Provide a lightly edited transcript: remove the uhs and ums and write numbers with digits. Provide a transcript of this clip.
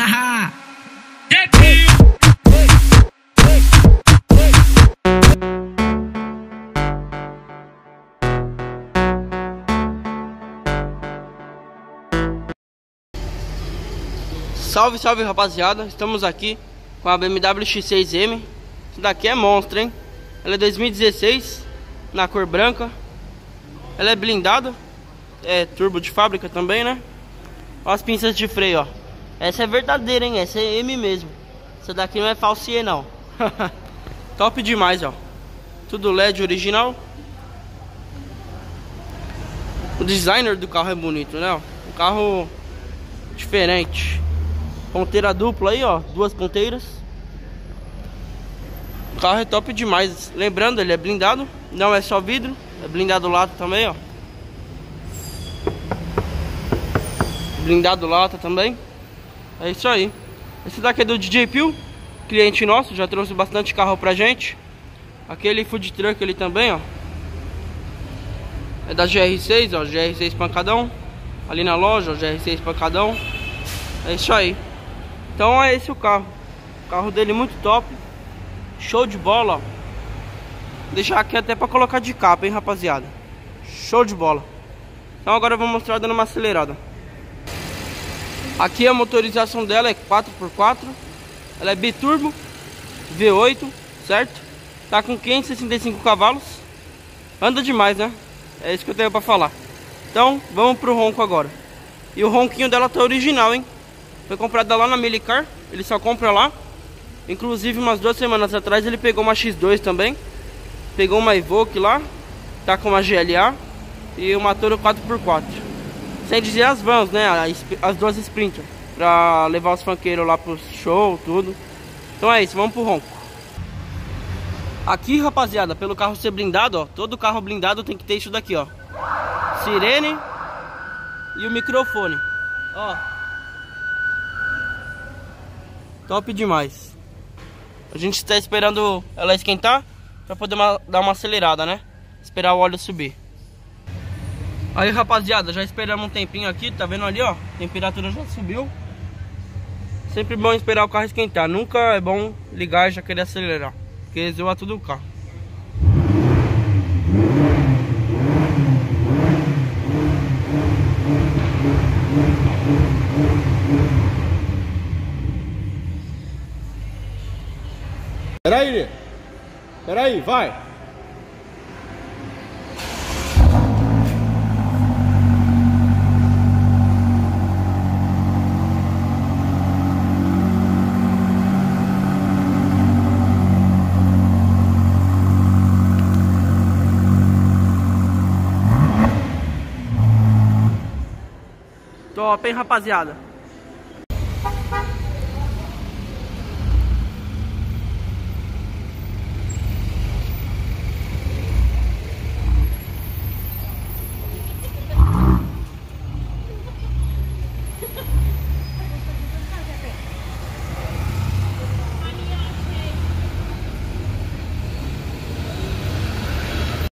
Salve, salve rapaziada, estamos aqui com a BMW X6M. Isso daqui é monstro, hein? Ela é 2016, na cor branca. Ela é blindada, é turbo de fábrica também, né? Olha as pinças de freio, ó. Essa é verdadeira, hein? Essa é M mesmo. Essa daqui não é falsiê, não. Top demais, ó. Tudo LED original. O designer do carro é bonito, né? Um carro diferente. Ponteira dupla aí, ó, duas ponteiras. O carro é top demais. Lembrando, ele é blindado, não é só vidro, é blindado lata também, ó. Blindado lata também. É isso aí. Esse daqui é do DJ Pio, cliente nosso, já trouxe bastante carro pra gente. Aquele food truck ali também, ó, é da GR6, ó, GR6 pancadão. Ali na loja, ó, GR6 pancadão. É isso aí. Então é esse o carro. O carro dele muito top. Show de bola, ó. Vou deixar aqui até pra colocar de capa, hein, rapaziada. Show de bola. Então agora eu vou mostrar dando uma acelerada. Aqui a motorização dela é 4x4. Ela é biturbo V8, certo? Tá com 565 cavalos. Anda demais, né? É isso que eu tenho pra falar. Então vamos pro ronco agora. E o ronquinho dela tá original, hein? Foi comprada lá na Milicar, ele só compra lá. Inclusive umas 2 semanas atrás ele pegou uma X2 também. Pegou uma Evoque lá. Tá com uma GLA e uma Toro 4x4. Sem dizer as vans, né? As duas Sprinter, pra levar os funkeiros lá pro show, tudo. Então é isso, vamos pro ronco. Aqui, rapaziada, pelo carro ser blindado, ó, todo carro blindado tem que ter isso daqui, ó. Sirene e o microfone, ó. Top demais. A gente está esperando ela esquentar para poder dar uma acelerada, né? Esperar o óleo subir. Aí, rapaziada, já esperamos um tempinho aqui. Tá vendo ali, ó? A temperatura já subiu. Sempre bom esperar o carro esquentar. Nunca é bom ligar e já querer acelerar, porque zoa tudo o carro. Peraí, vai! Top, hein, rapaziada?